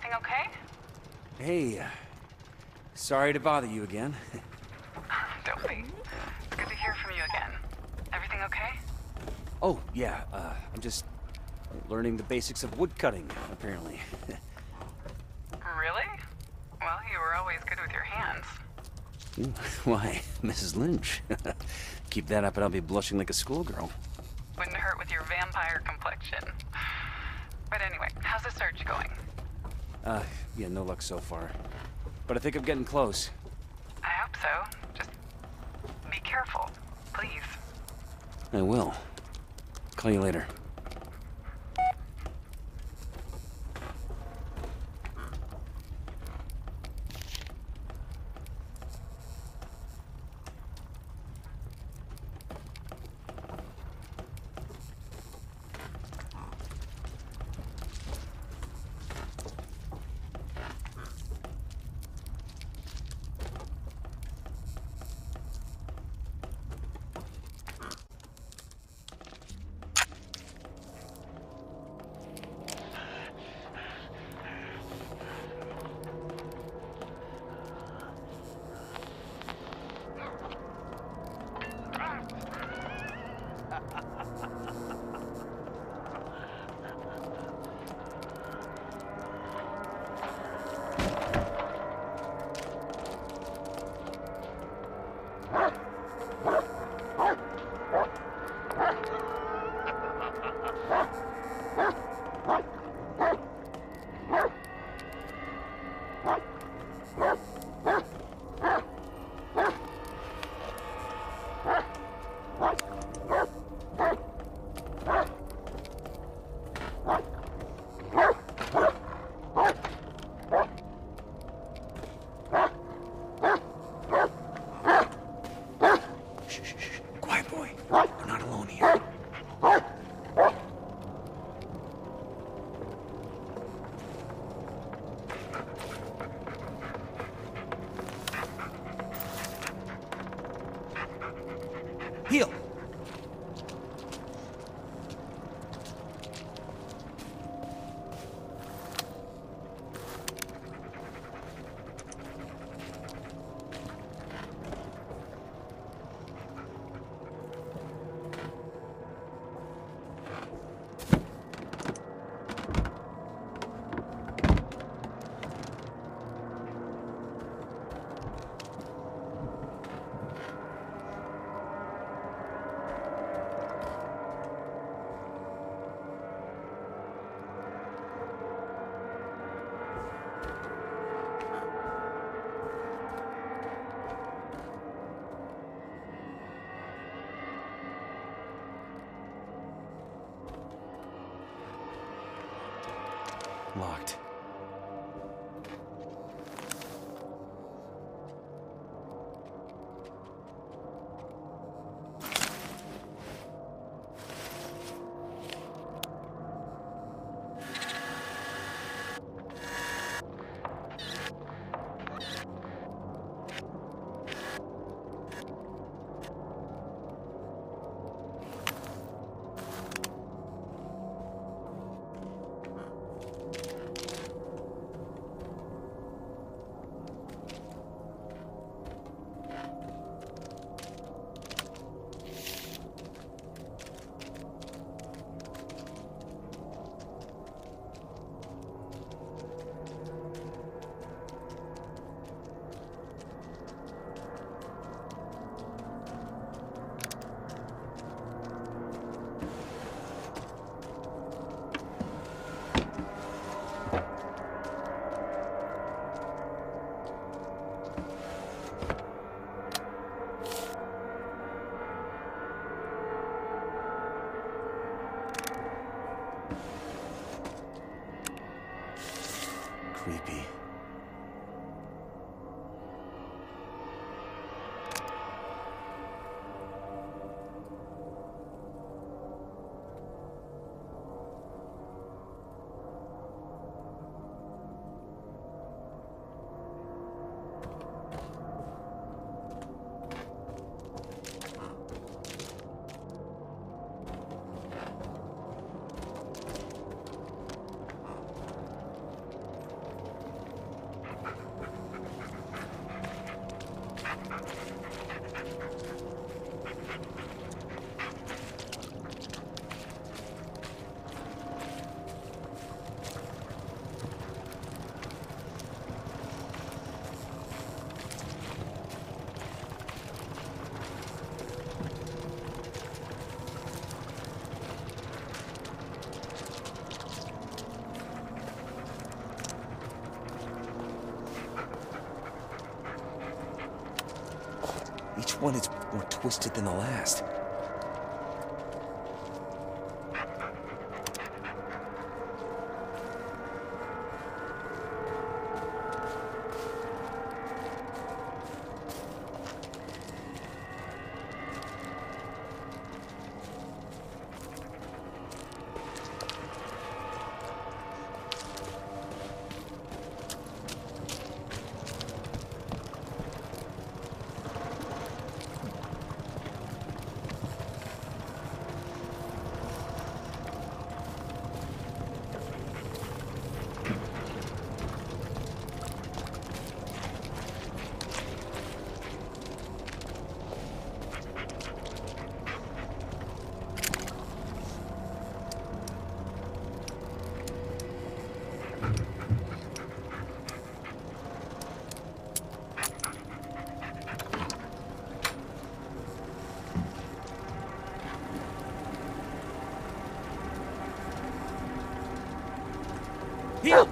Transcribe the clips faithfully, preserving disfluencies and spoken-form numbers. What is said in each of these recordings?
Everything okay? Hey, uh, sorry to bother you again. Don't be. It's good to hear from you again. Everything okay? Oh, yeah, uh, I'm just learning the basics of woodcutting, apparently. Really? Well, you were always good with your hands. Why, Missus Lynch? Keep that up and I'll be blushing like a schoolgirl. Wouldn't hurt with your vampire complexion. But anyway, how's the search going? Uh, yeah, no luck so far. But I think I'm getting close. I hope so. Just be careful, please. I will. Call you later. Heal! Locked. Creepy. Each one is more twisted than the last. Here!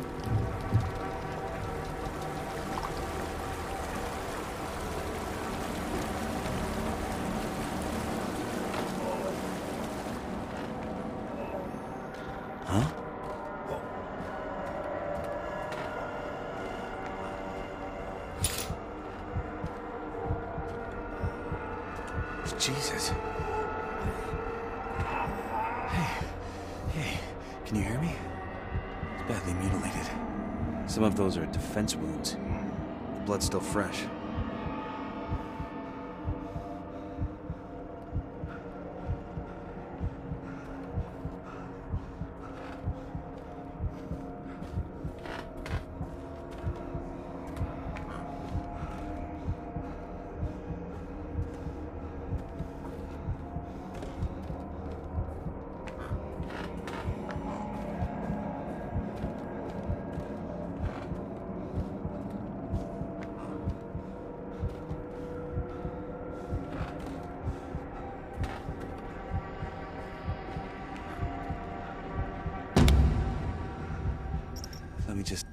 Huh? Jesus. Hey, hey, can you hear me? Badly mutilated. Some of those are defense wounds. The blood's still fresh. Let me just...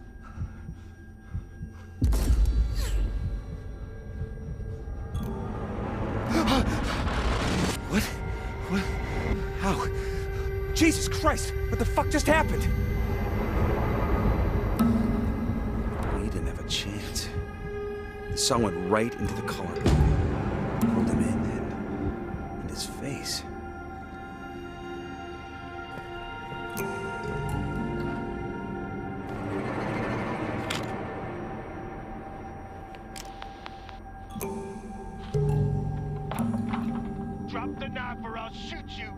What? What? How? Jesus Christ! What the fuck just happened? He didn't have a chance. The song went right into the collarbone. Pulled him in, then in his face. Drop the knife or I'll shoot you!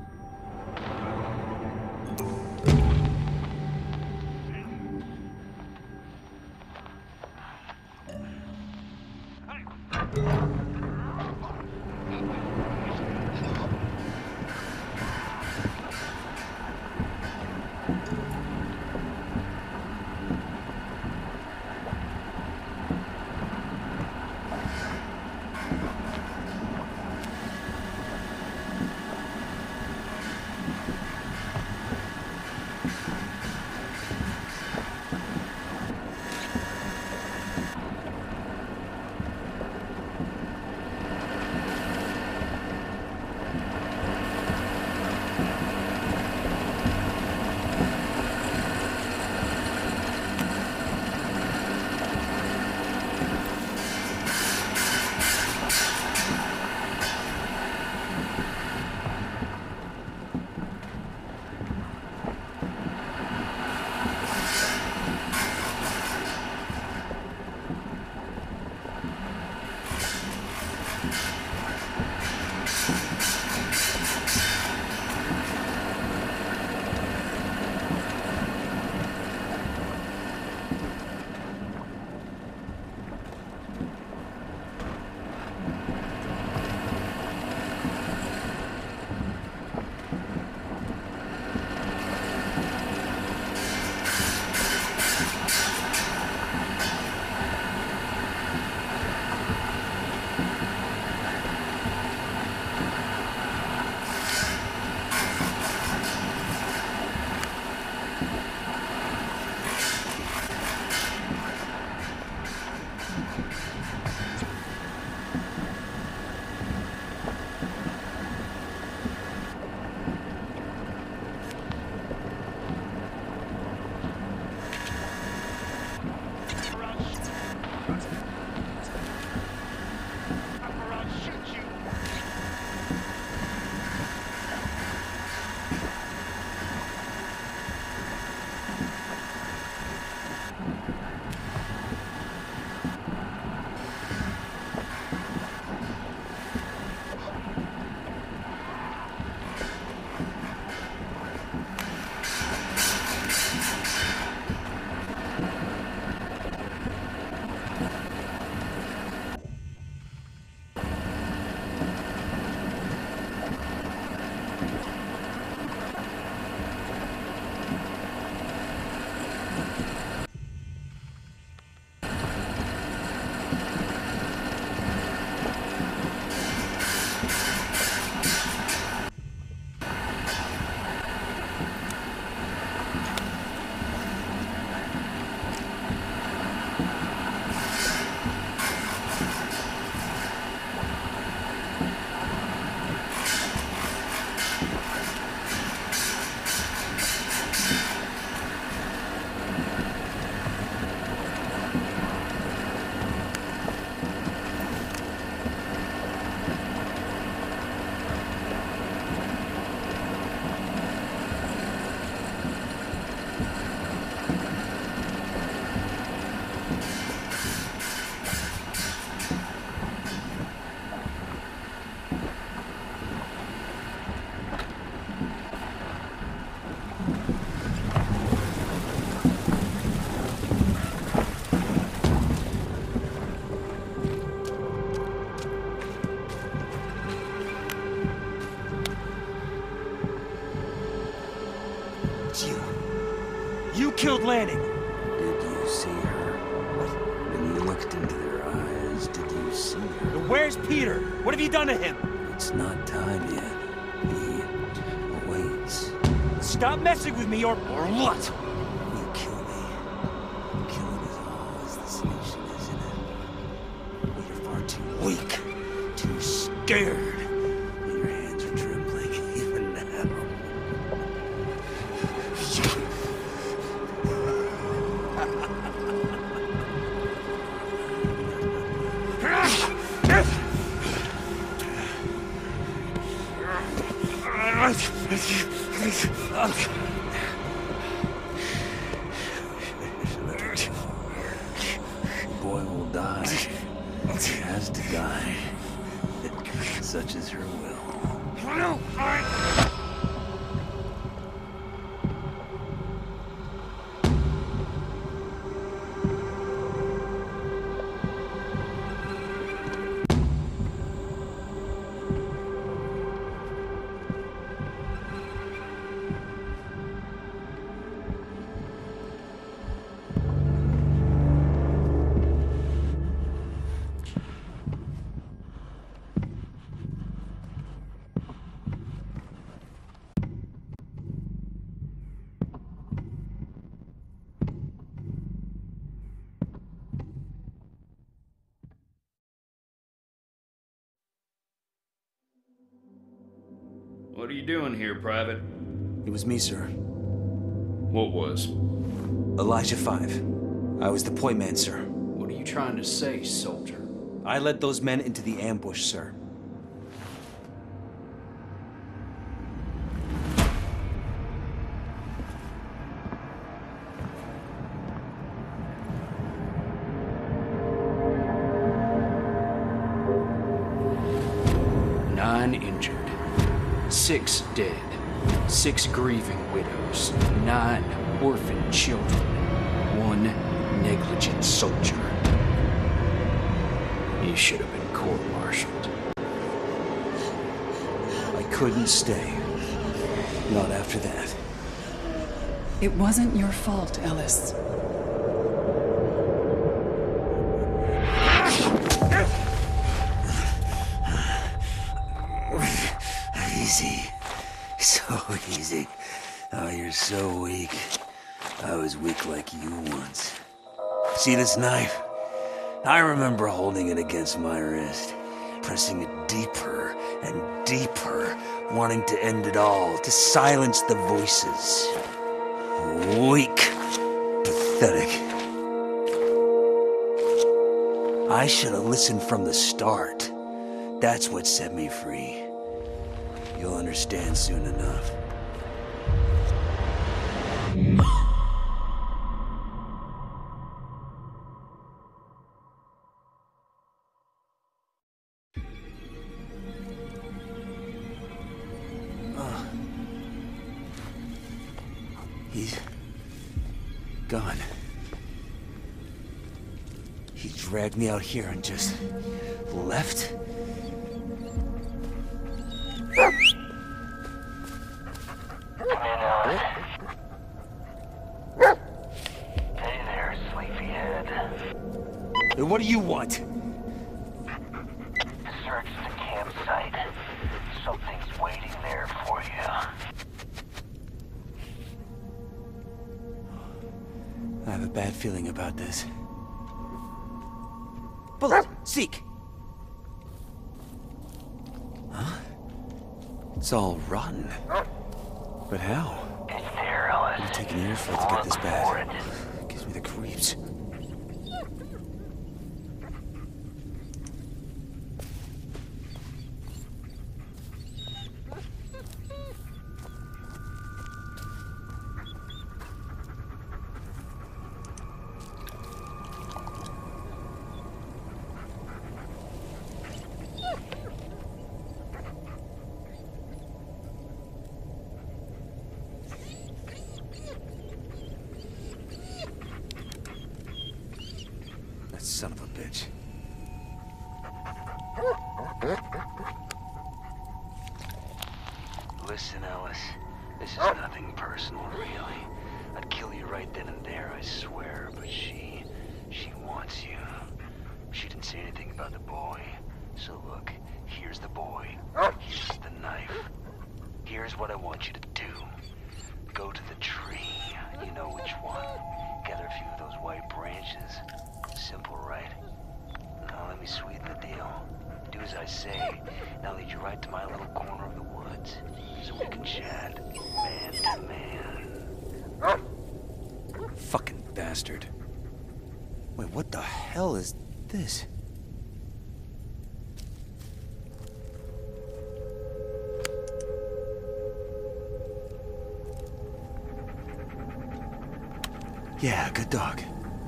You. You killed Lanning. Did you see her? When you looked into their eyes, did you see her? Where's Peter? What have you done to him? It's not time yet. He awaits. Stop messing with me or... or what? You kill me. Killing is always the solution, isn't it? But you're far too weak, too scared. And your hands are trembling even now. Boy will die. He has to die. Such is her will. What are you doing here, Private? It was me, sir. What was? Elijah Five. I was the point man, sir. What are you trying to say, soldier? I led those men into the ambush, sir. Nine injured. Six dead. Six grieving widows. Nine orphaned children. One negligent soldier. You should have been court-martialed. I couldn't stay. Not after that. It wasn't your fault, Ellis. Easy. So easy. Oh, you're so weak. I was weak like you once. See this knife? I remember holding it against my wrist, pressing it deeper and deeper, wanting to end it all, to silence the voices. Weak. Pathetic. I should have listened from the start. That's what set me free. You'll understand soon enough. Uh, he's gone. He dragged me out here and just left? Hey there, sleepyhead. What do you want? Search the campsite. Something's waiting there for you. I have a bad feeling about this. Bullet! Seek! Huh? It's all rotten. But how? It's there, Ellis. I've taken years for it to get this bad. It gives me the creeps. Son of a bitch. Listen, Ellis. This is nothing personal, really. I'd kill you right then and there, I swear, but she... she wants you. She didn't say anything about the boy. So look, here's the boy. Here's the knife. Here's what I want you to do. Go to the tree. You know which one. Gather a few of those white branches. Simple, right? Now let me sweeten the deal. Do as I say, and I'll lead you right to my little corner of the woods, so we can chat, man to man. Fucking bastard. Wait, what the hell is this? Yeah, good dog.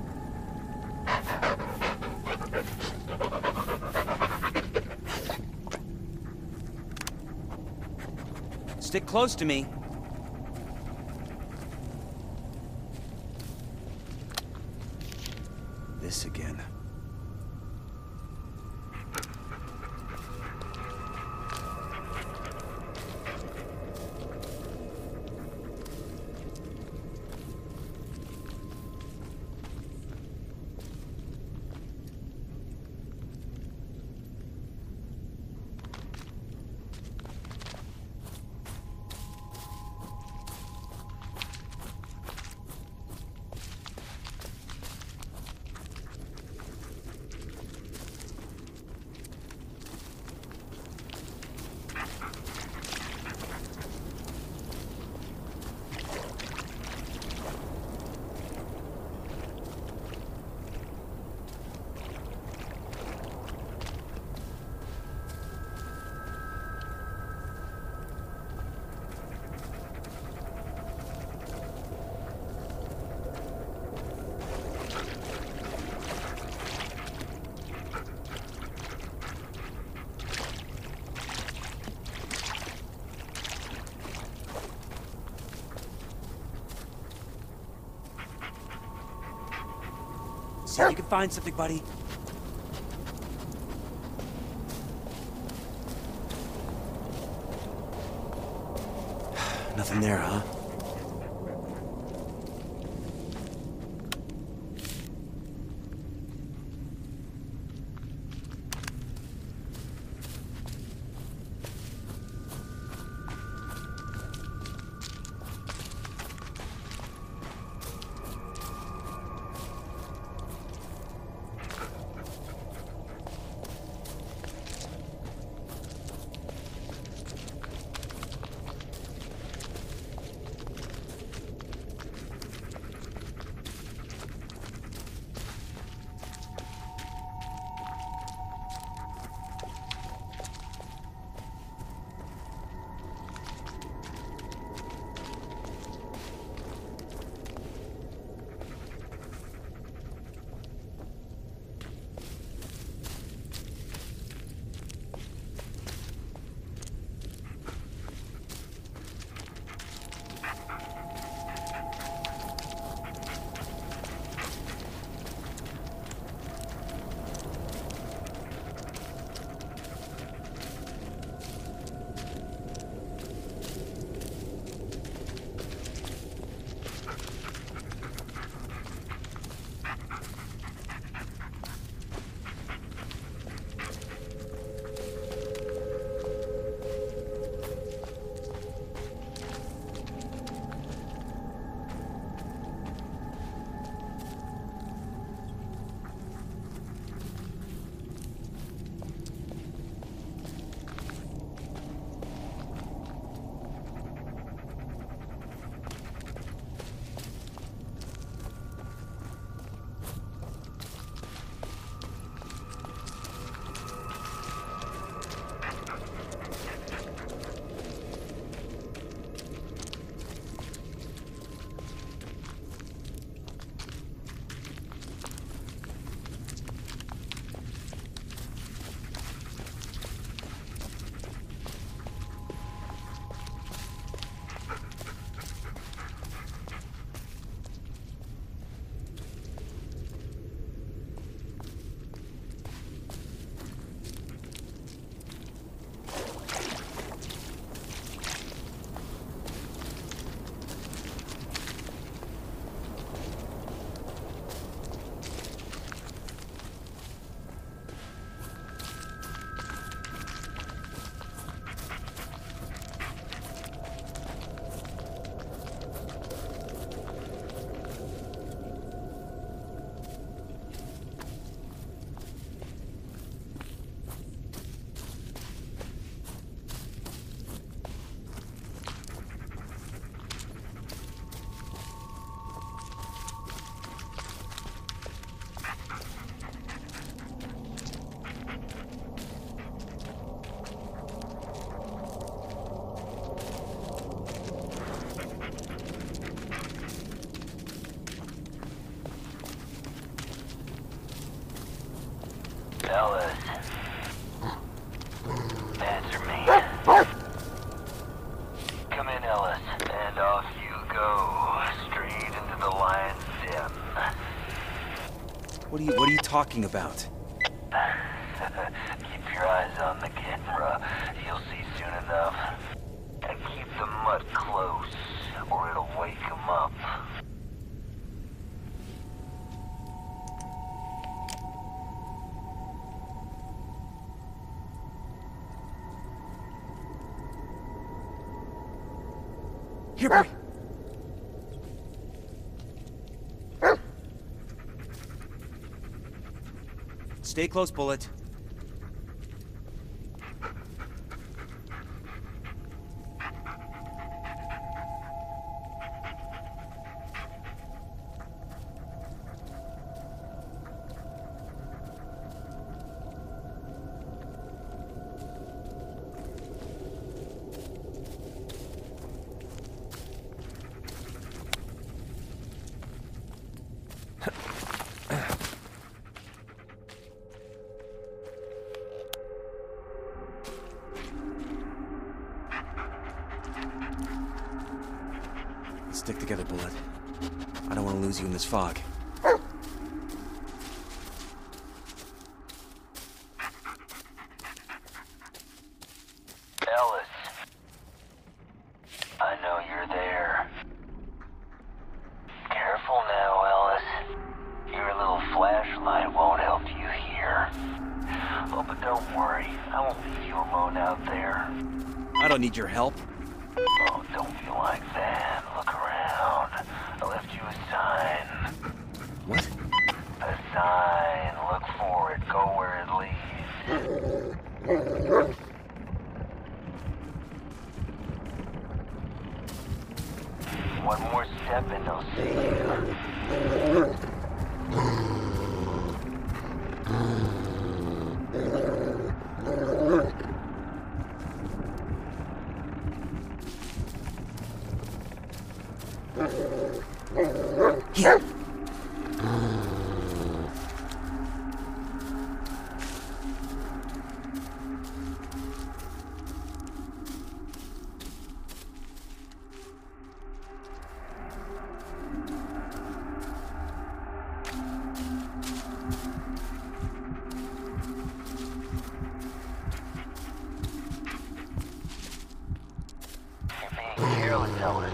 Stick close to me. This again. See if you can find something, buddy. Nothing there, huh? Ellis. Answer me. Come in, Ellis, and off you go. Straight into the lion's den. What are you, what are you talking about? Keep your eyes on the camera. You'll see soon enough. And keep the mutt close, or it'll wake him up. Here, boy. Stay close, Bullet. Stick together, Bullet. I don't want to lose you in this fog. Ellis. I know you're there. Careful now, Ellis. Your little flashlight won't help you here. Oh, but don't worry. I won't leave you alone out there. I don't need your help. Oh, don't feel like that. Look around. I left you a sign. What? A sign. Look for it. Go where it leads. One more step and they'll see you. Here. You're being careless, Ellis.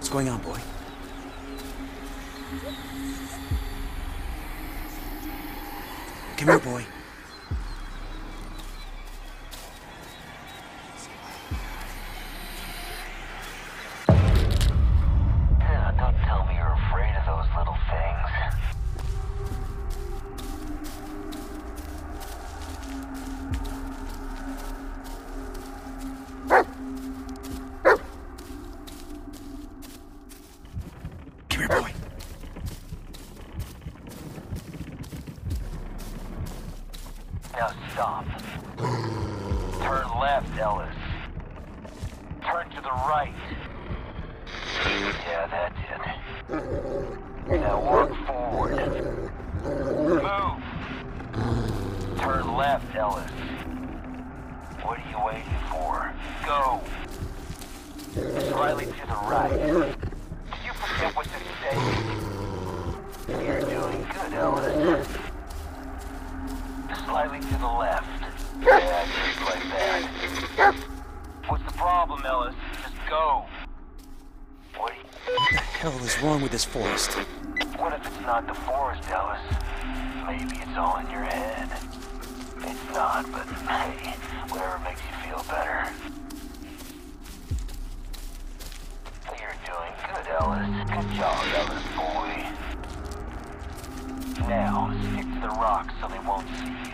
What's going on, boy? Come here, boy. Yeah, don't tell me you're afraid of those little things. Come here, boy. Now stop. Turn left, Ellis. Turn to the right. Yeah, that's it. Now work forward. Move. Turn left, Ellis. What are you waiting for? Go. Slightly to the right. Did you forget what to say? You're doing good, Ellis. Slightly to the left. Yeah, just like that. What's the problem, Ellis? Just go. What, you... What the hell is wrong with this forest? what if it's not the forest, Ellis? Maybe it's all in your head. It's not, but hey, whatever makes you feel better. You're doing good, Ellis. Good job, Ellis, boy. Now, stick to the rocks so they won't see you.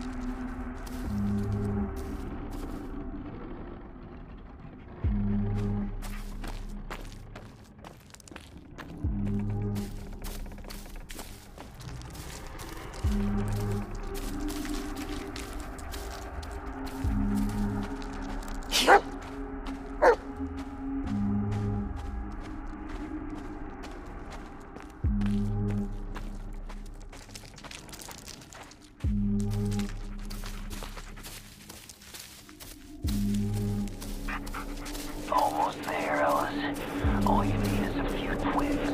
Almost there, Ellis. All you need is a few twigs.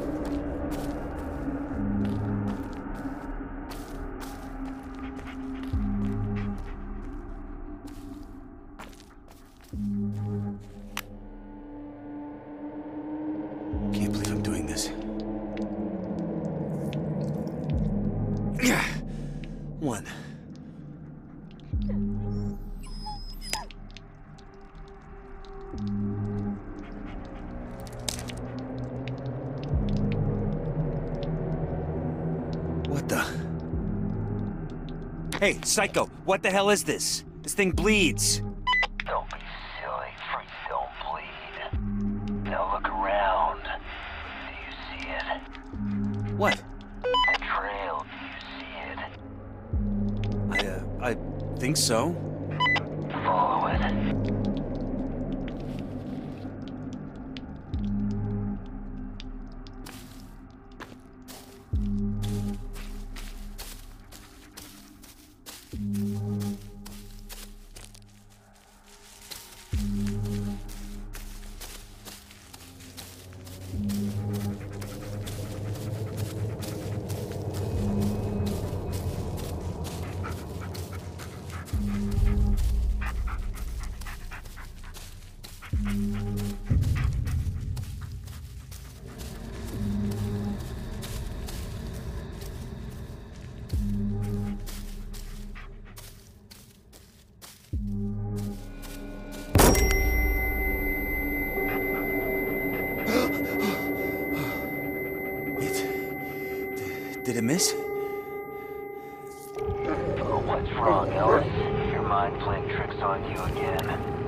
Can't believe I'm doing this. One. What the? Hey, Psycho, what the hell is this? This thing bleeds. Don't be silly. Freaks don't bleed. Now look around. Do you see it? What? The trail. Do you see it? I, uh, I think so. Follow it. It... Did it miss? Oh, what's wrong, Ellis? Your mind playing tricks on you again.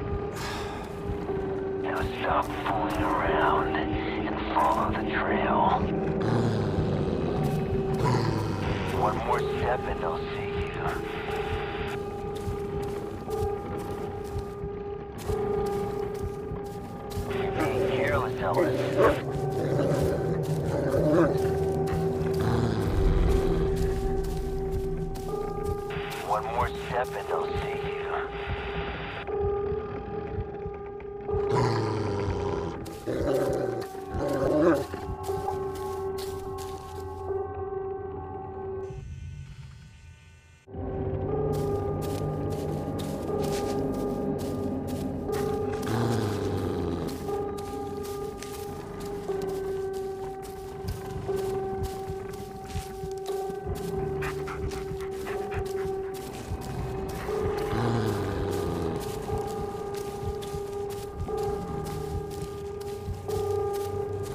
Now stop fooling around and follow the trail. One more step and they'll see you. You're being careless, Ellis. One more step and they'll see you.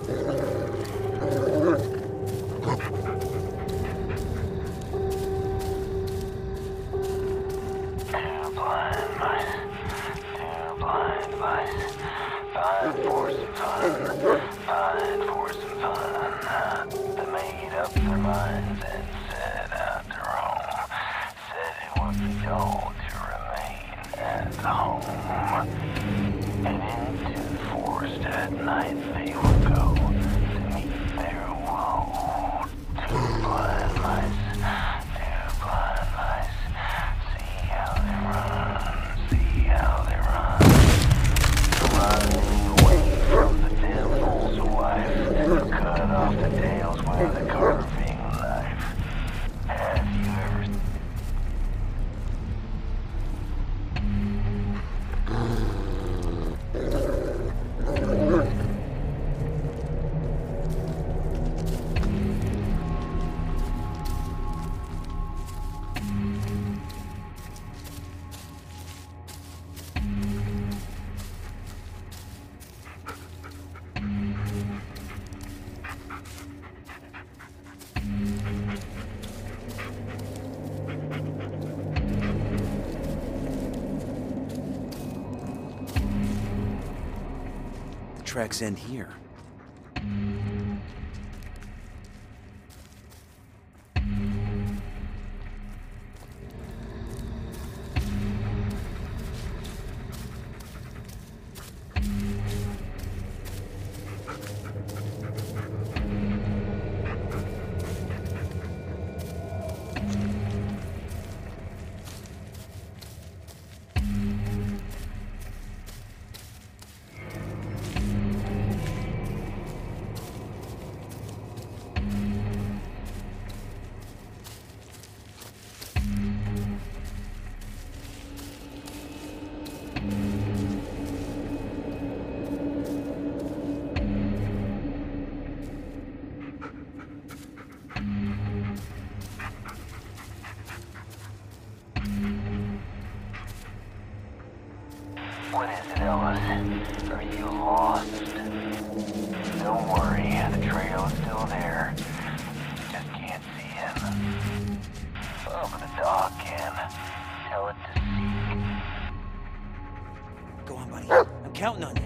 Tracks end here. What is it, Ellis? Are you lost? Don't worry, the trail is still there. You just can't see him. Oh, but the dog can. Tell it to seek. Go on, buddy. I'm counting on you.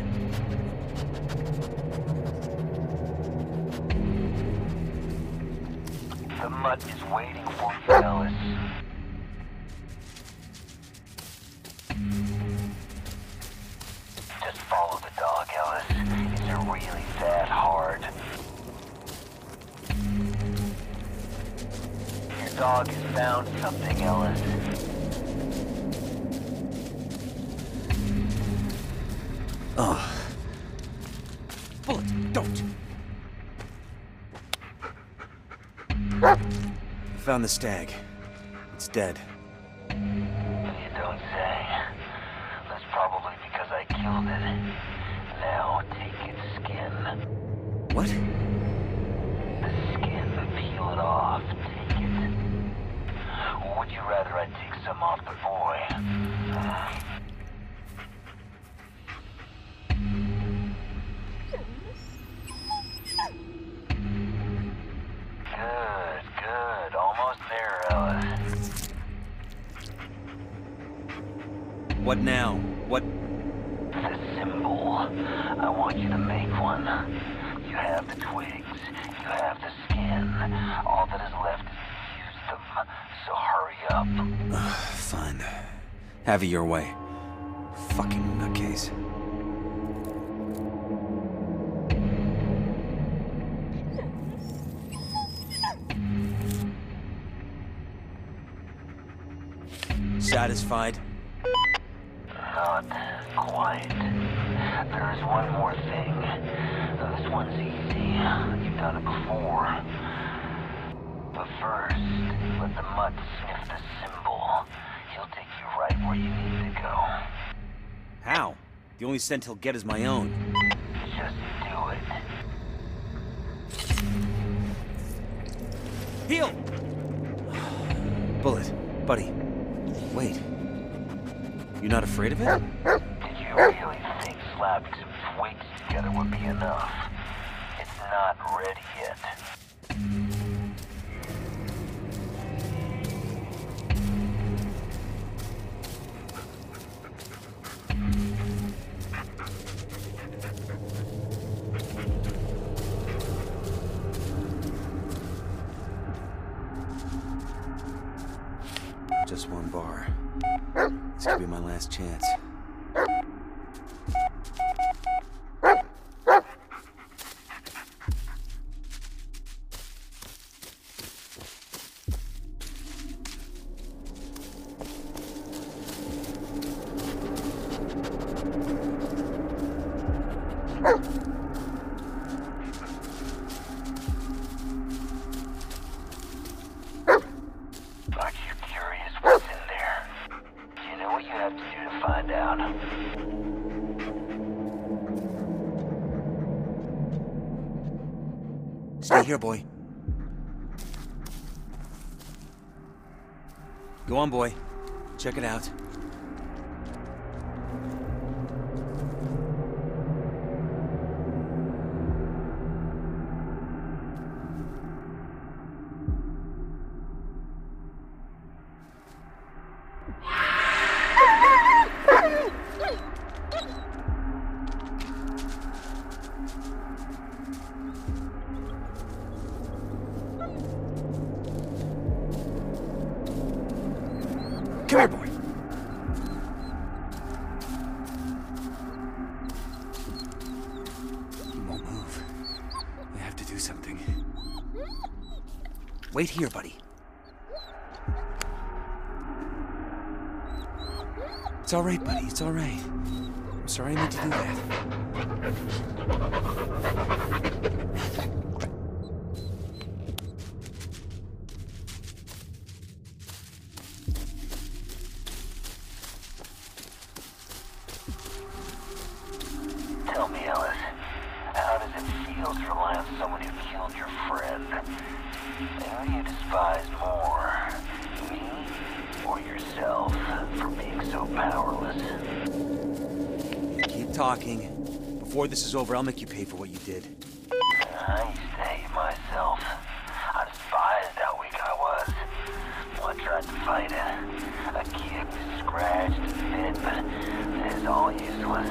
The mutt is waiting for you, Ellis. Just follow the dog, Ellis. Is it really that hard? Your dog has found something, Ellis. Oh. Bullet, don't! I found the stag. It's dead. You don't say. That's probably because I killed it. Now take its skin. What? The skin, peel it off. Take it. Or would you rather I take some off the boy? Good, good. Almost there, Ellis. What now? What? The symbol. I want you to make one. You have the twigs. You have the skin. All that is left is to use them. So hurry up. Fine. Have it your way. Fucking nutcase. Satisfied? Not quite. There is one more thing. This one's easy. You've done it before. But first, let the mutt sniff the symbol. He'll take you right where you need to go. How? The only scent he'll get is my own. Just do it. Heal! Bullet, buddy, wait. You're not afraid of it? Did you really think slapping some twigs together would be enough? It's ready yet. Just one bar. This could be my last chance. Aren't you curious what's in there? You know what you have to do to find out. Stay here, boy. Go on, boy. Check it out. Come here, boy. He won't move. We have to do something. Wait here, buddy. It's all right, buddy. It's all right. I'm sorry I need to do that. Tell me, Ellis, how does it feel to rely on someone who killed your friend? And who do you despise more, me or yourself, for being so powerless? Keep talking. Before this is over, I'll make you pay for what you did. I used to hate myself. I despised how weak I was. Well, I tried to fight it. I kicked, scratched, bit, but it is all useless.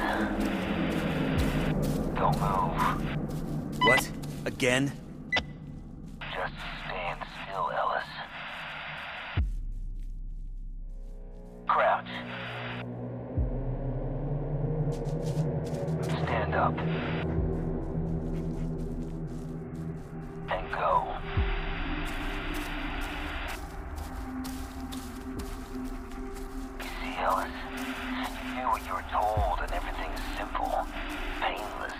Don't move. What? Again? Just stand still, Ellis. Crouch. Stand up. And go. You see, Ellis, you do what you were told and everything's simple, painless.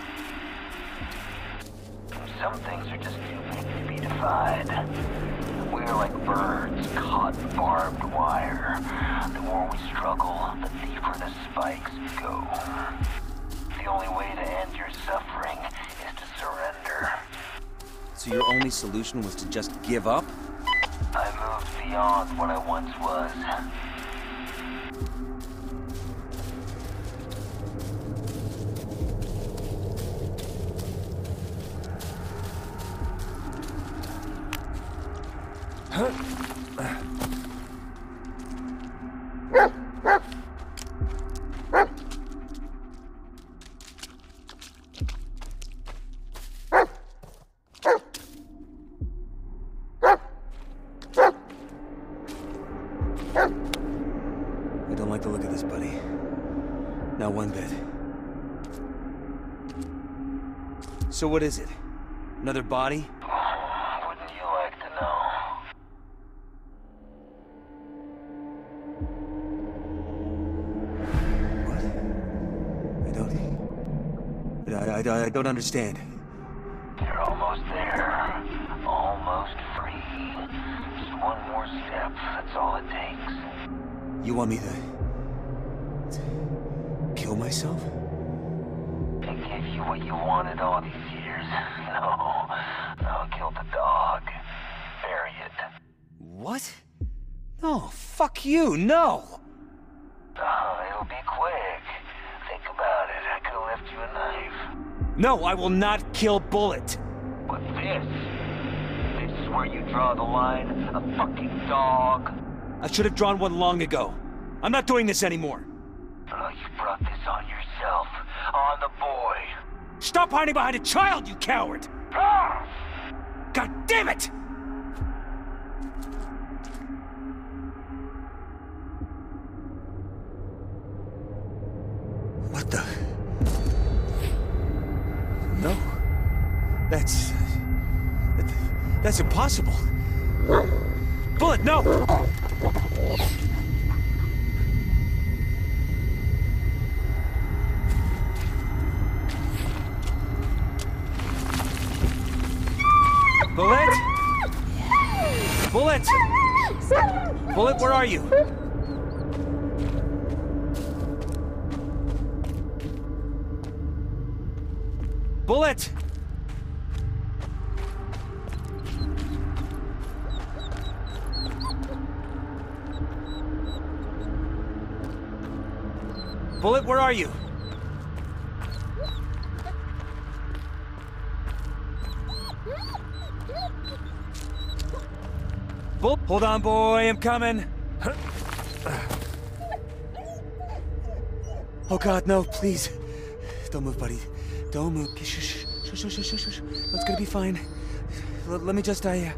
Some things are just too big to be defied. We're like birds caught in barbed wire. The more we struggle, the deeper the spikes go. The only way to end your suffering is to surrender. So your only solution was to just give up? I moved beyond what I once was. I don't like the look of this, buddy. Not one bit. So what is it? Another body? Wouldn't you like to know? What? I don't... I, I, I don't understand. You're almost there. Almost free. Just one more step, that's all it takes. You want me to... to kill myself? And give you what you wanted all these years. No. No, kill the dog. Bury it. What? No, fuck you, no! Oh, it'll be quick. Think about it. I could have left you a knife. No, I will not kill Bullet. But this... This is where you draw the line? A fucking dog? I should have drawn one long ago. I'm not doing this anymore. Oh, you brought this on yourself. On the boy. Stop hiding behind a child, you coward! Ah! God damn it! What the? No. That's... that- That's impossible. Bullet, no! Bullet? Bullet! Bullet, where are you? Bullet! Bullet, where are you? Bull, hold on, boy, I'm coming. Oh God, no, please. Don't move, buddy. Don't move. Shh, shh, shh, shh, shh, shh, shh. It's gonna be fine. L let me just, I...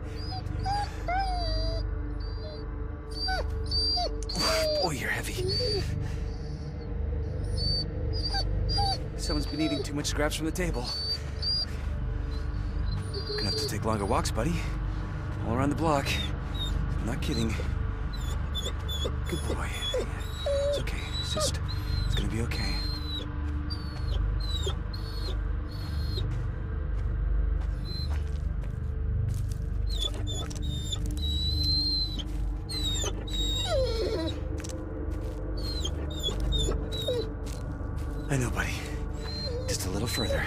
Uh... Boy, you're heavy. Someone's been eating too much scraps from the table. Gonna have to take longer walks, buddy. All around the block. I'm not kidding. Good boy. It's okay. It's just... It's gonna be okay. I know, buddy. Just a little further.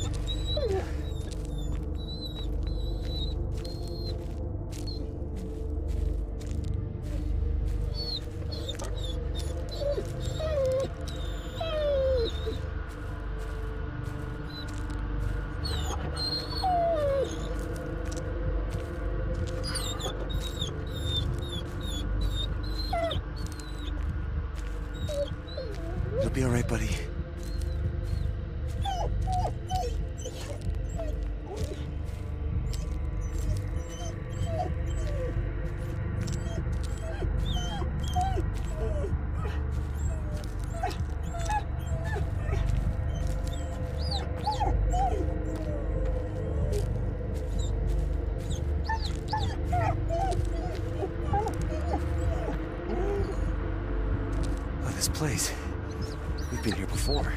You'll be all right, buddy. Oh, this place. We've been here before.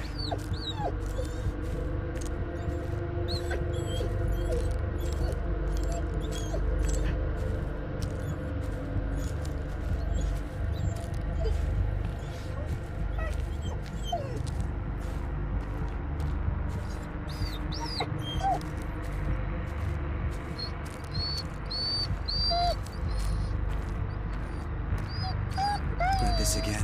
Not this again.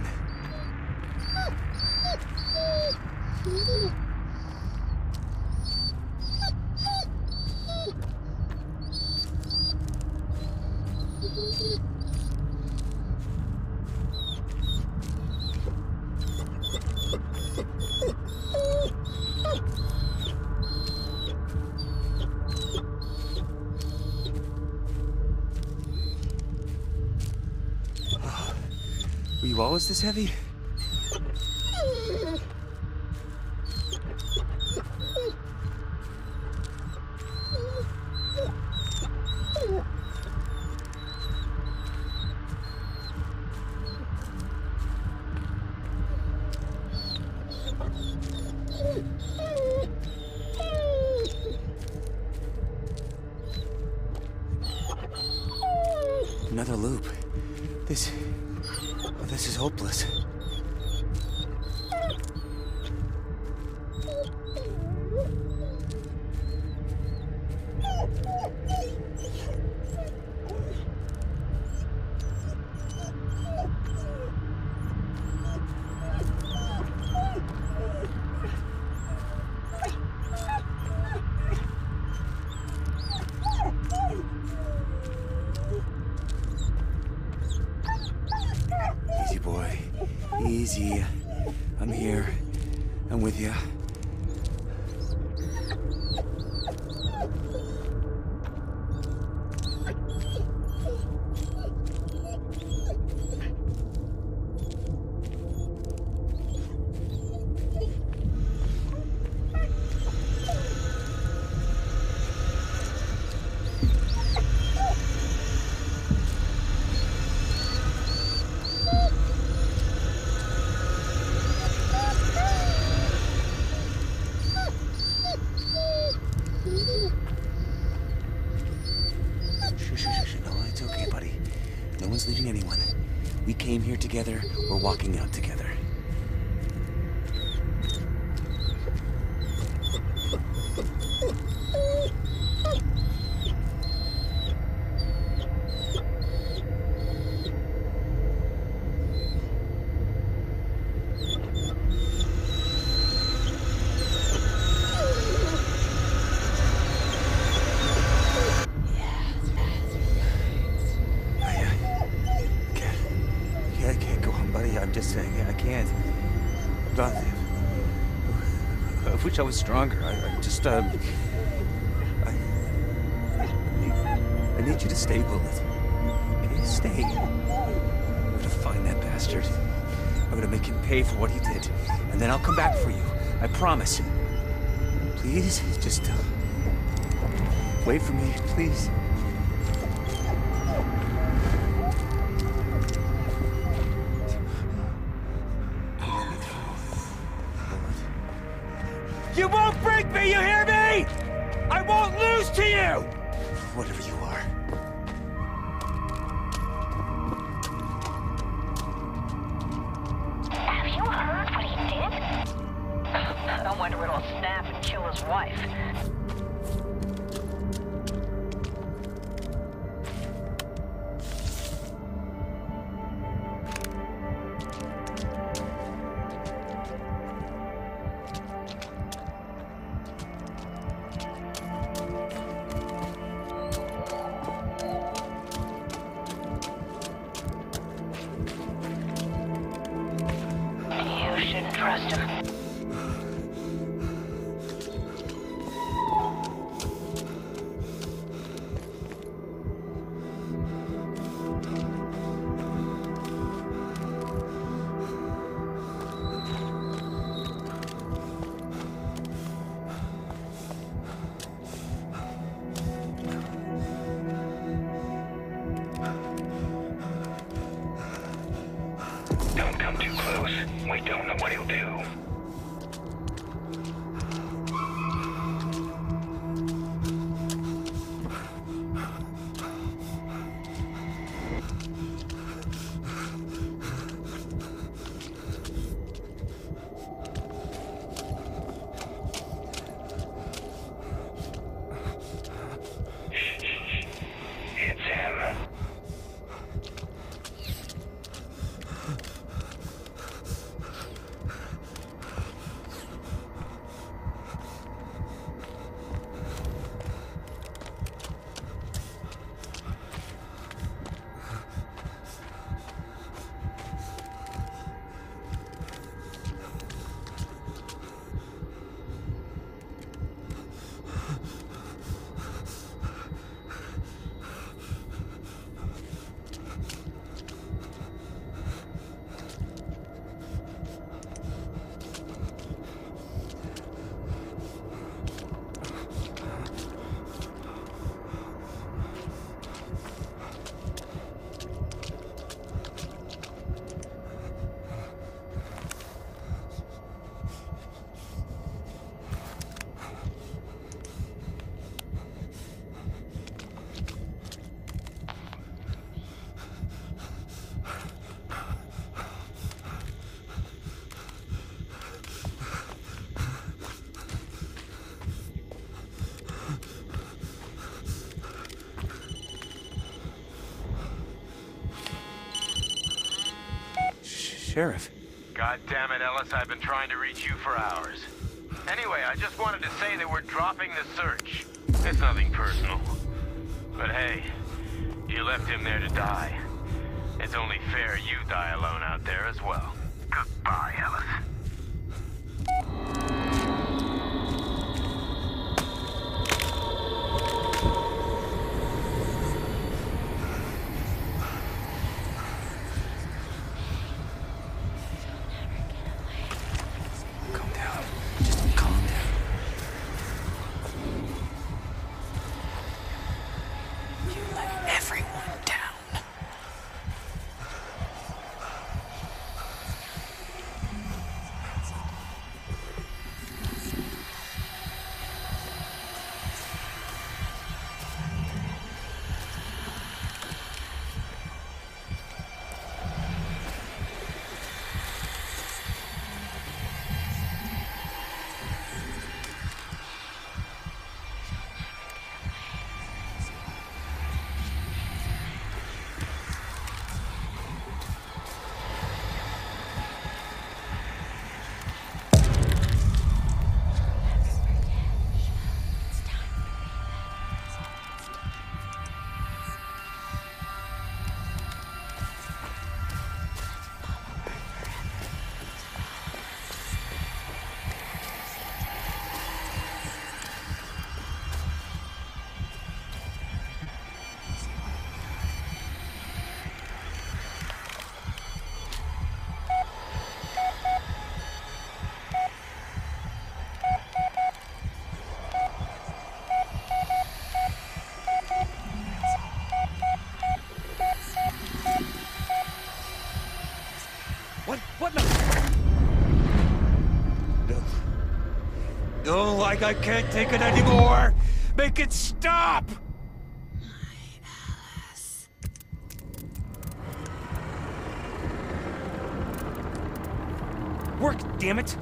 Were you always this heavy? Another loop. This... Oh, this is hopeless. Easy. I'm here. I'm with you. Leaving anyone. We came here together, we're walking out together. I wish I was stronger. I, I just, um... I, I, need, I need you to stay, Bullet. Okay, stay. I'm gonna find that bastard. I'm gonna make him pay for what he did. And then I'll come back for you. I promise. Please, just, uh... wait for me, please. You won't break me, you hear me? I won't lose to you! Whatever you are. Have you heard what he did? I wonder if it'll snap and kill his wife. Trust him. Don't come too close. We don't know what he'll do. It's him. Sheriff. God damn it, Ellis, I've been trying to reach you for hours. Anyway, I just wanted to say that we're dropping the search. It's nothing personal. But hey, you left him there to die. It's only fair you die alone out there as well. Goodbye, Ellis. Calm down. Just calm down. You let everyone down. What? What? No. No. No, like I can't take it anymore. Make it stop. Work, damn it.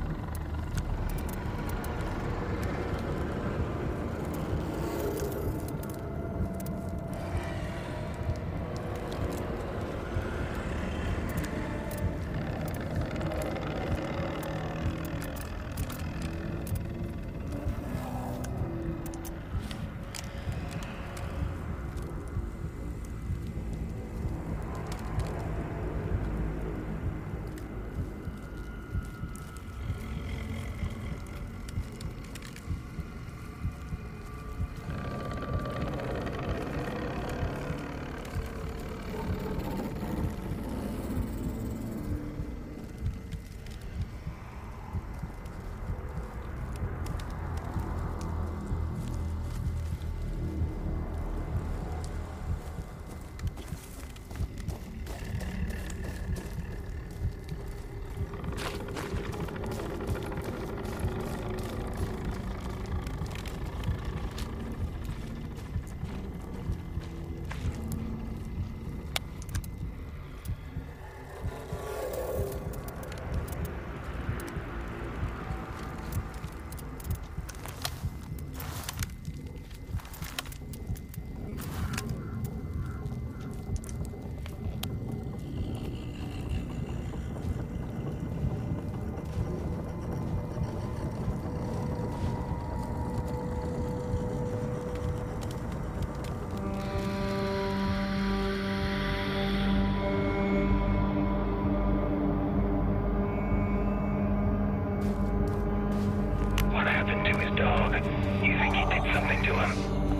What happened to his dog? You think he did something to him?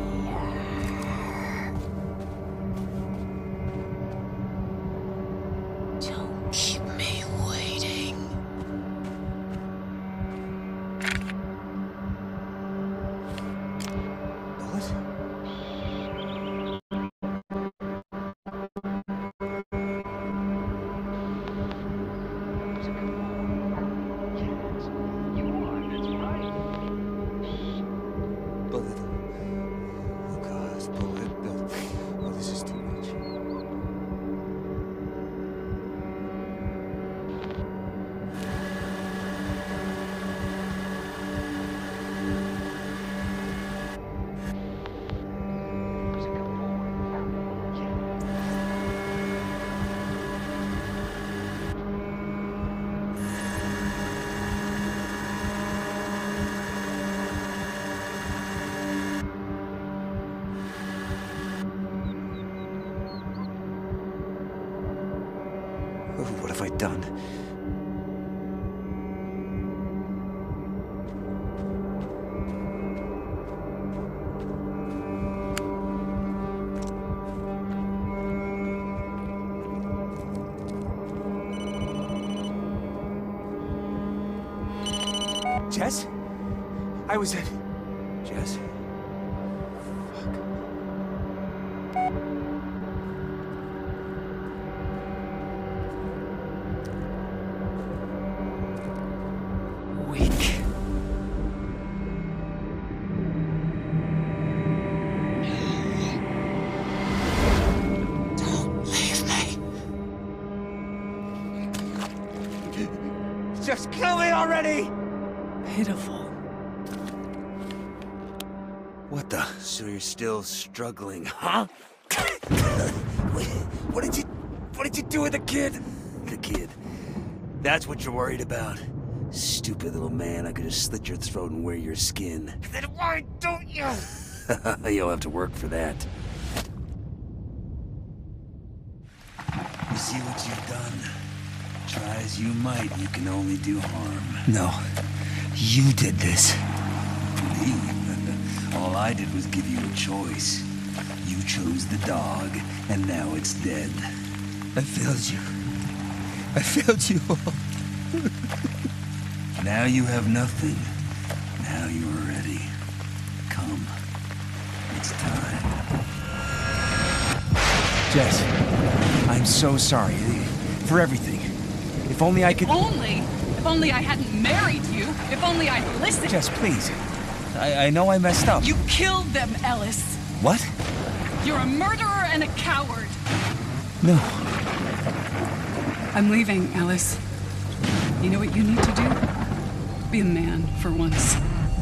Don't keep me waiting. Bullet. Oh gosh, bullet. No. Oh, this is too much. Oh, what have I done? Jess? I was at... Jess? Weak. Don't leave me. Just kill me already! Pitiful. What the? So you're still struggling, huh? Wait, what did you... What did you do with the kid? The kid. That's what you're worried about? Stupid little man, I could have slit your throat and wear your skin. Then why don't you? You'll have to work for that. You see what you've done? Try as you might, you can only do harm. No. You did this. Me? All I did was give you a choice. You chose the dog, and now it's dead. I failed you. I failed you all. Now you have nothing. Now you are ready. Come. It's time. Jess, I'm so sorry. For everything. If only I could... Only? If only I hadn't married you. If only I'd listened. Jess, please. I, I know I messed up. You killed them, Ellis. What? You're a murderer and a coward. No. I'm leaving, Ellis. You know what you need to do? Be a man for once.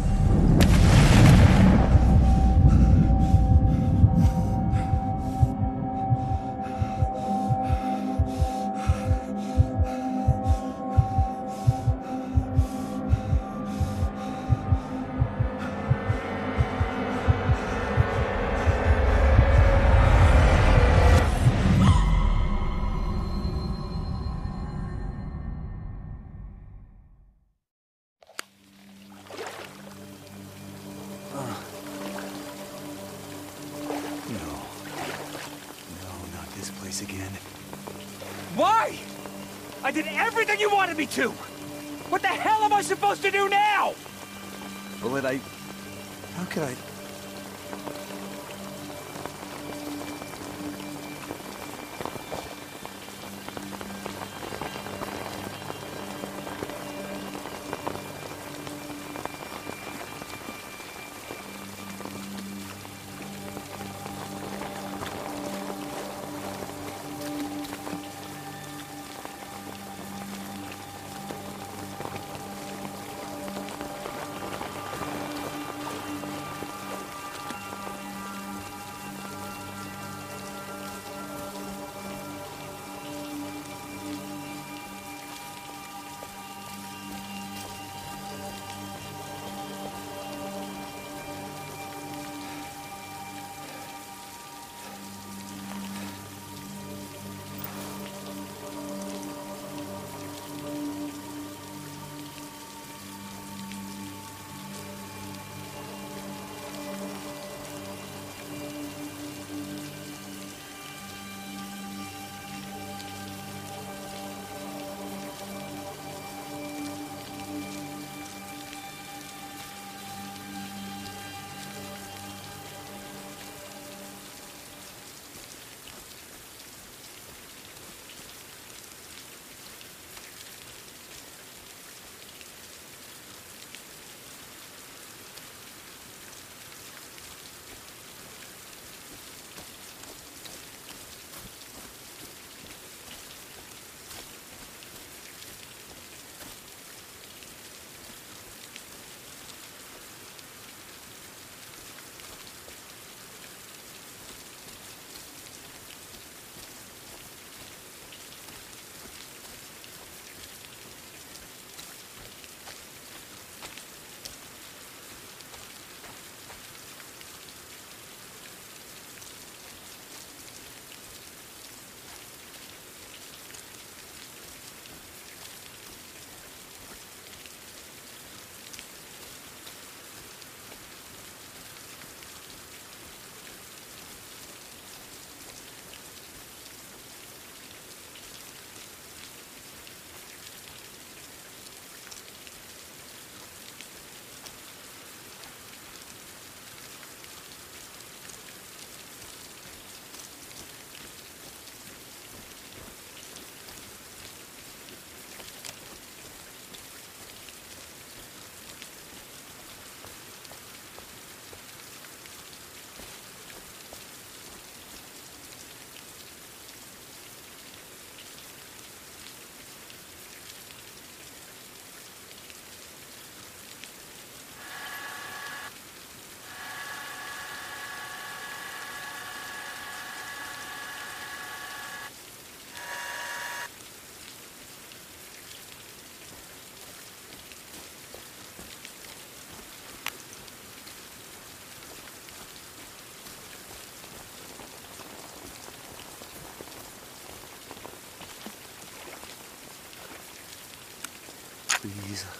Again. Why? I did everything you wanted me to! What the hell am I supposed to do now? Bullet, I... How could I...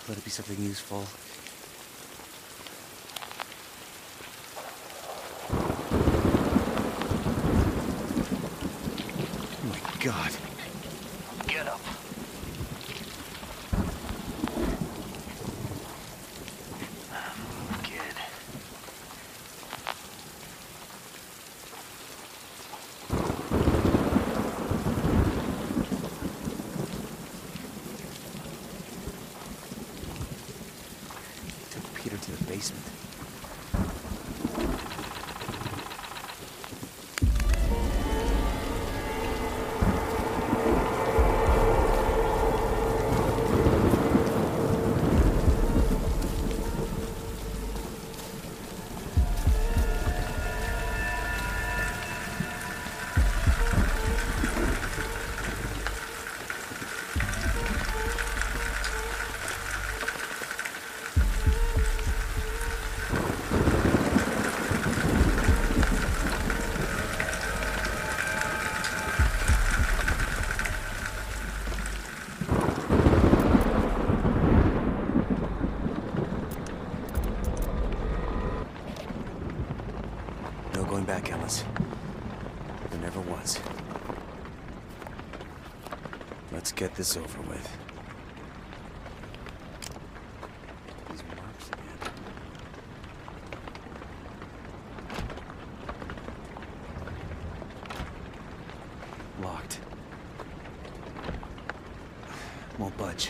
Let it be something useful. Oh my God. Get up. Kid. Took Peter to the basement. No going back, Ellis. There never was. Let's get this over with. These marks again. Locked. Won't budge.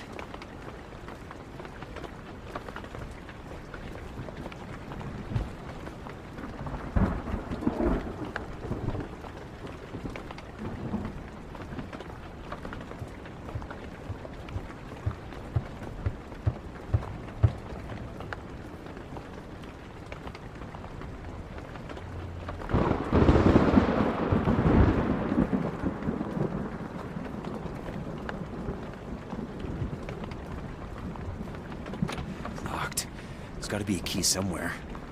Locked. There's got to be a key somewhere.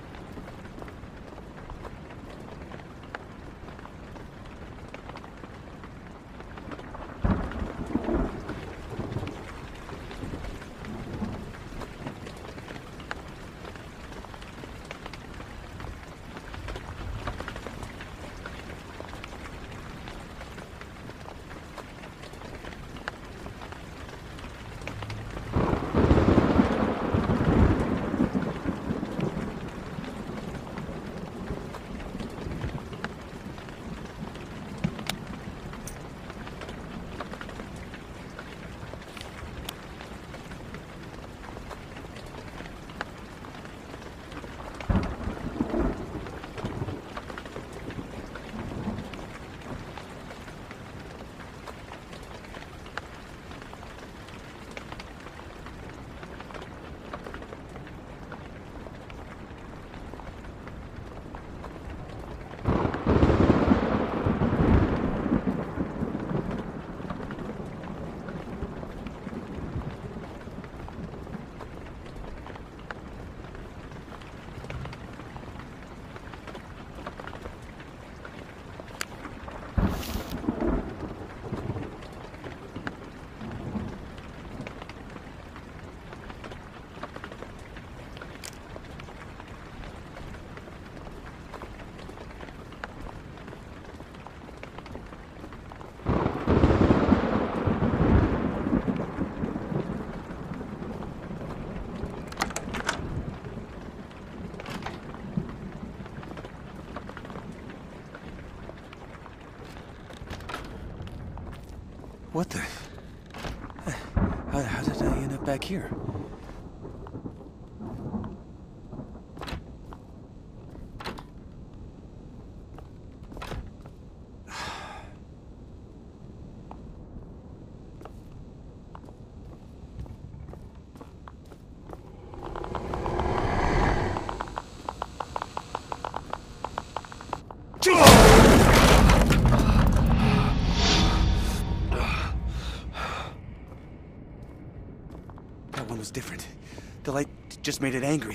What the? How, how did I end up back here? That one was different. The light just made it angry.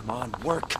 Come on, work.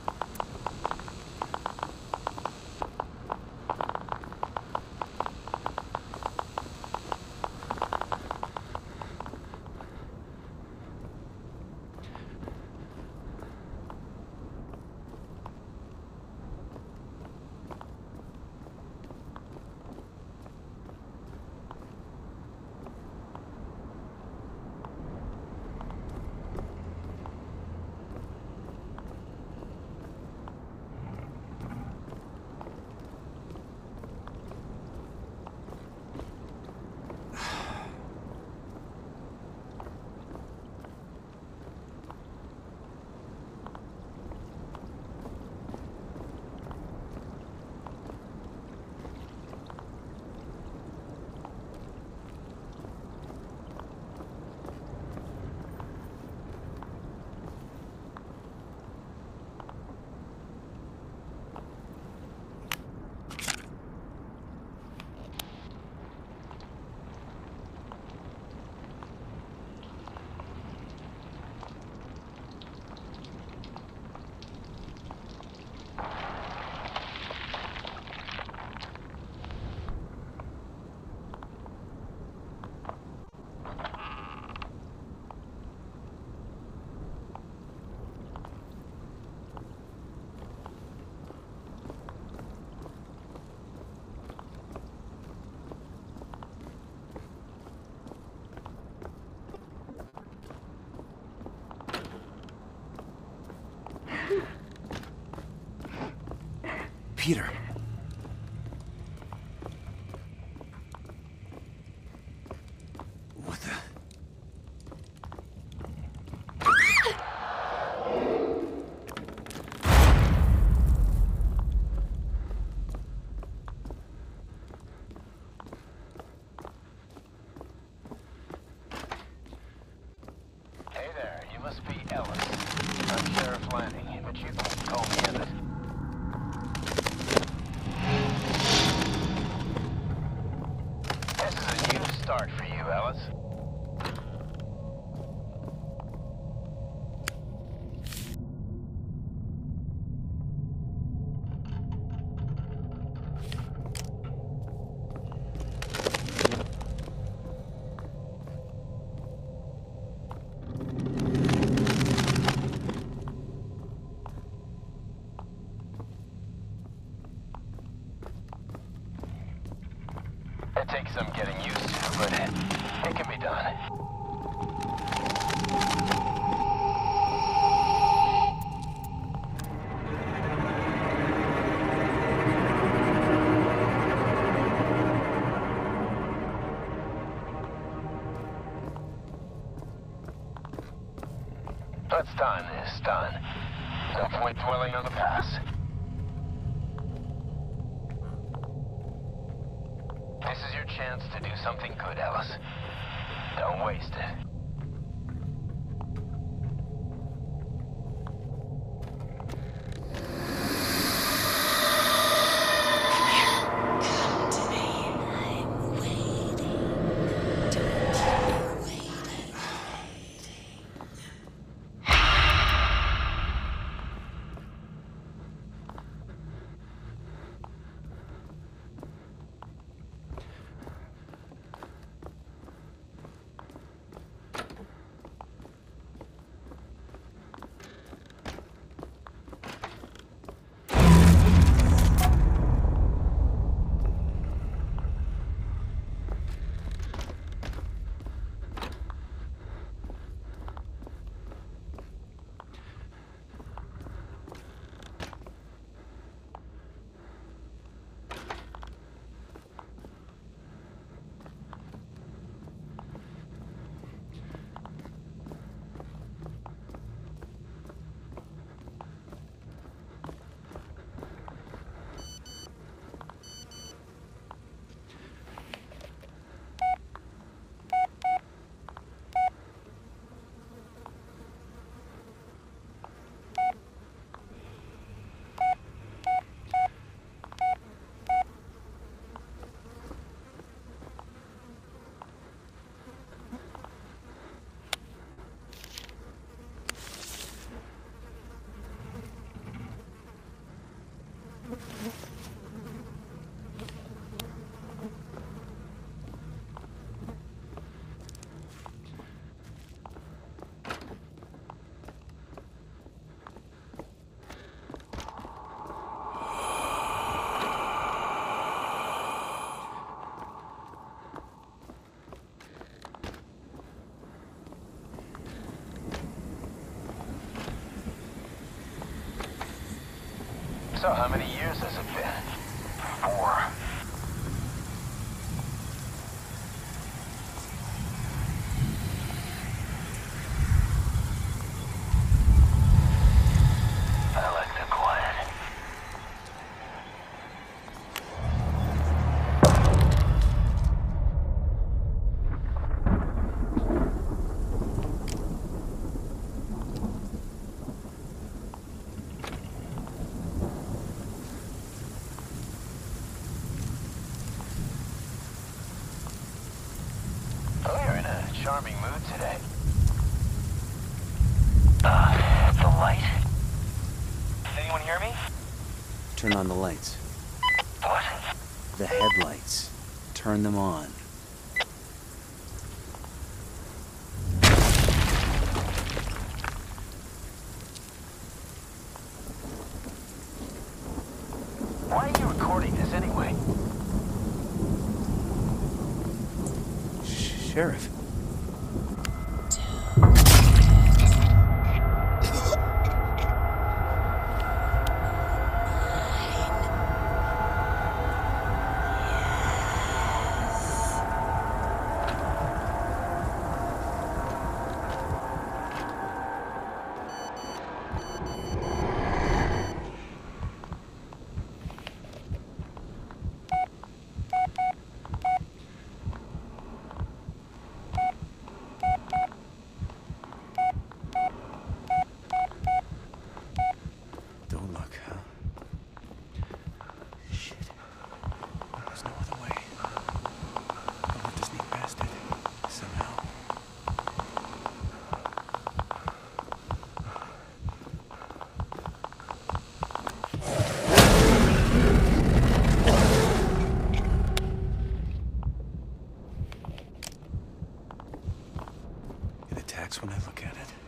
Peter. What the... Hey there, you must be Ellis. I'm Sheriff Lanning, but you can call me Ellis. This is a new start for you, Ellis. It takes some getting used to, but it, it can be done. Let's time this, done. No point dwelling on the past. This is your chance to do something good, Ellis. Don't waste it. Come to me. I'm waiting. Don't keep waiting. So how many years has it been? Four. I like the quiet. Oh, you're in a charming mood today. Uh, the light? Anyone hear me? Turn on the lights. What? The headlights. Turn them on. Why are you recording this anyway? Sh- Sheriff. Don't look, huh? Shit. There's no other way. I'll have to sneak past it. Somehow. It attacks when I look at it.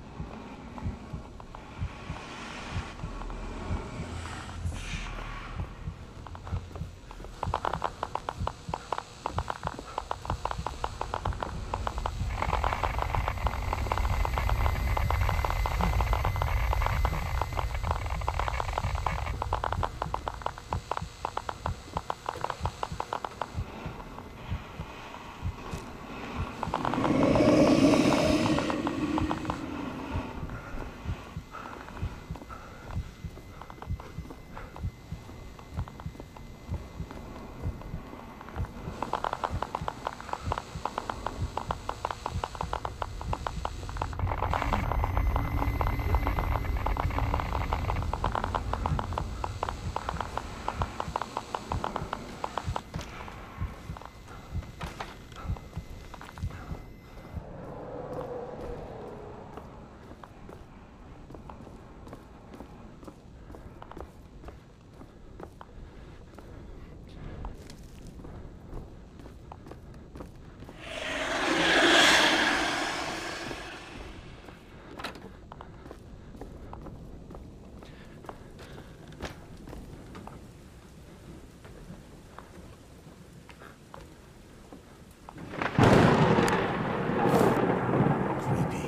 Creepy.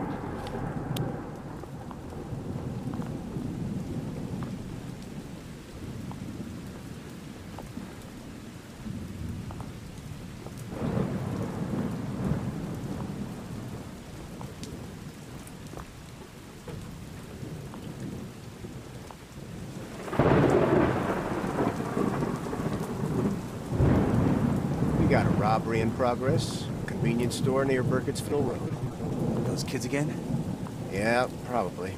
We got a robbery in progress. Convenience store near Burkittsville Road. Those kids again? Yeah, probably.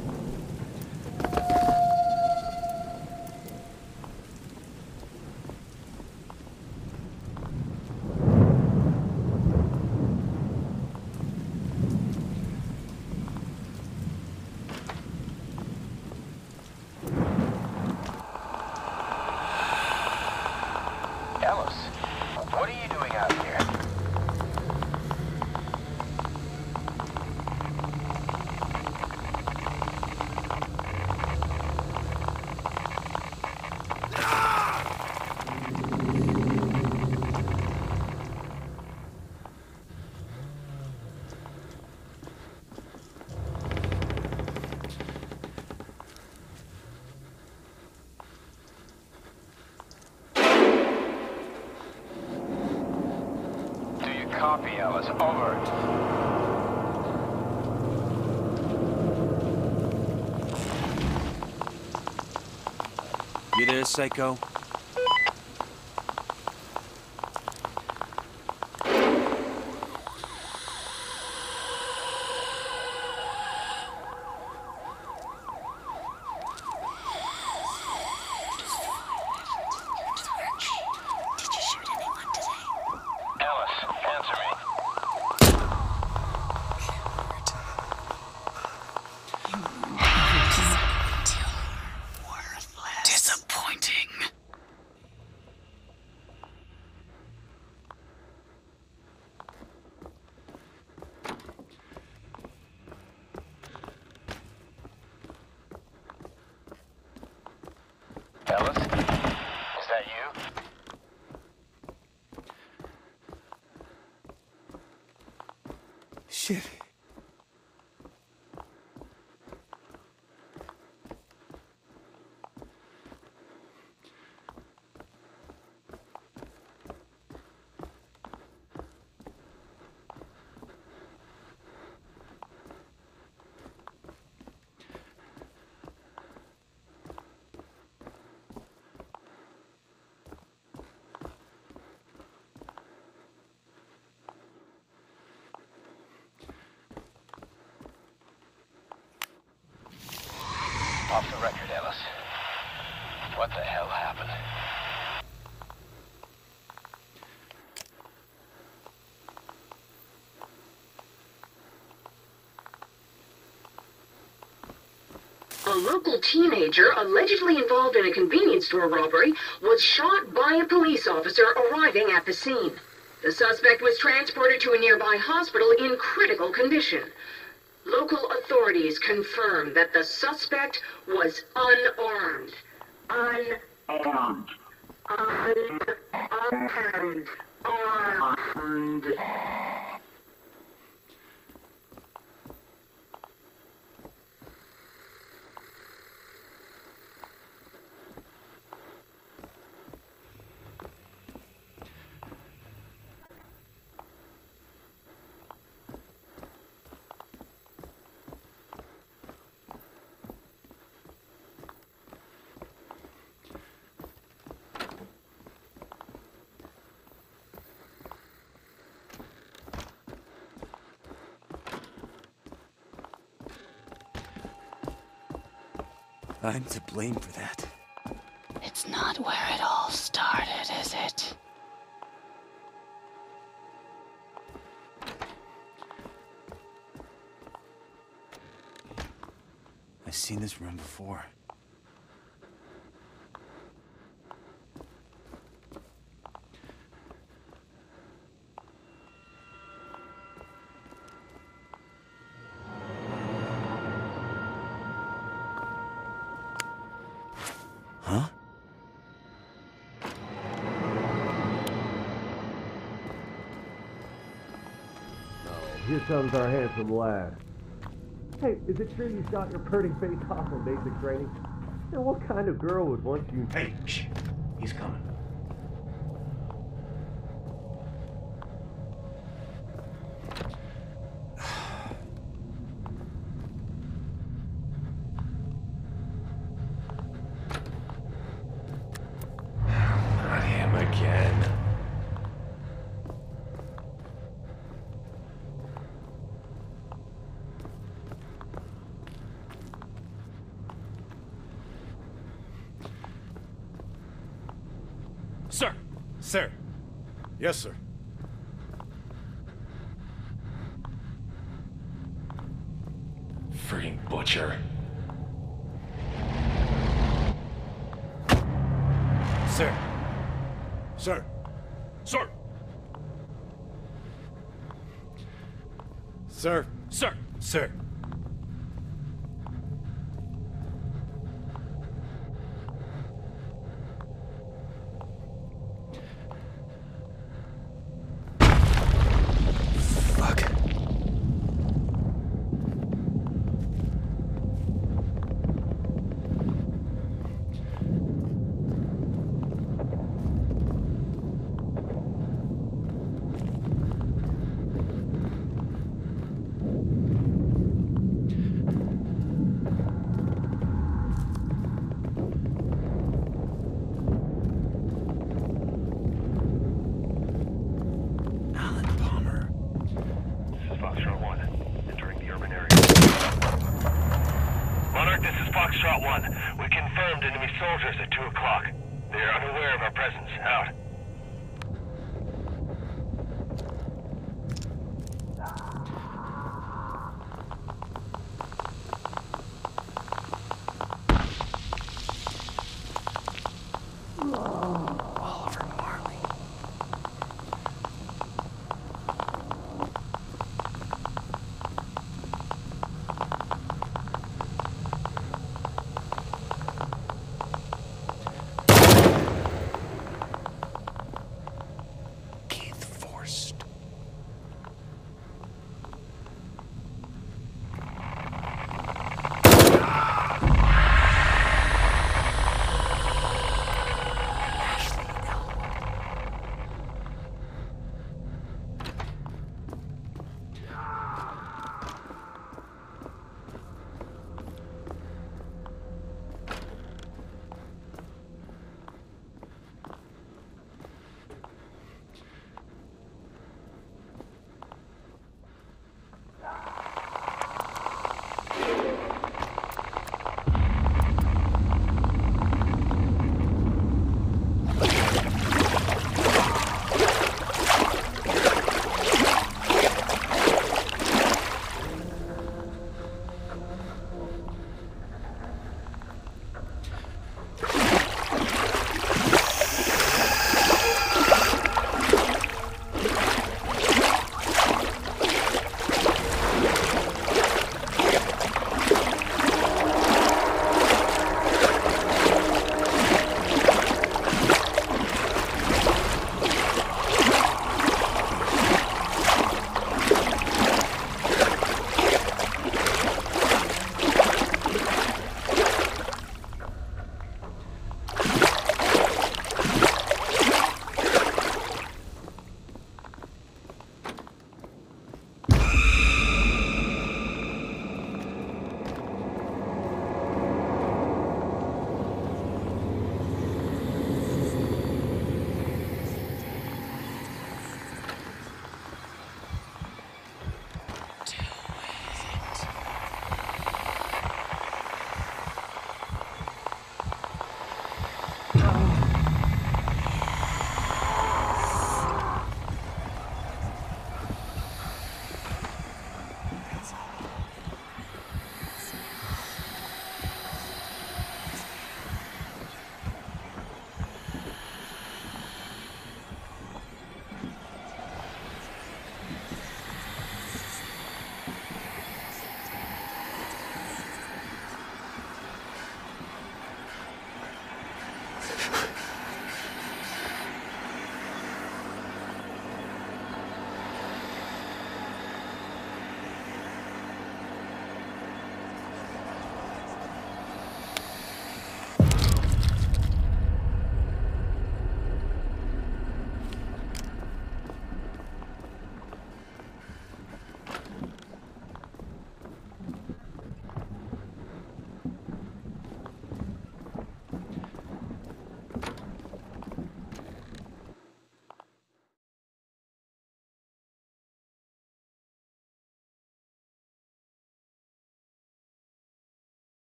Alice, what are you doing out here? Copy, Ellis. Over. You there, Psycho? Did you shoot anyone today? Ellis, answer me. Disappointing. Ellis? Is that you? Shit. Off the record, Ellis. What the hell happened? A local teenager allegedly involved in a convenience store robbery was shot by a police officer arriving at the scene. The suspect was transported to a nearby hospital in critical condition. Local authorities confirmed that the suspect was unarmed. Unarmed. Unarmed. Unarmed. I'm to blame for that. It's not where it all started, is it? I've seen this room before. Huh? Here comes our handsome lad. Hey, is it true you shot your pretty face off on basic training? And what kind of girl would want you? Hey, shh. He's coming. Not him again. Sir! Sir! Yes, sir. Freaking butcher. Sir! Sir! Sir! Sir! Sir! Sir! this is Foxtrot one. We confirmed enemy soldiers at two o'clock. They are unaware of our presence. Out.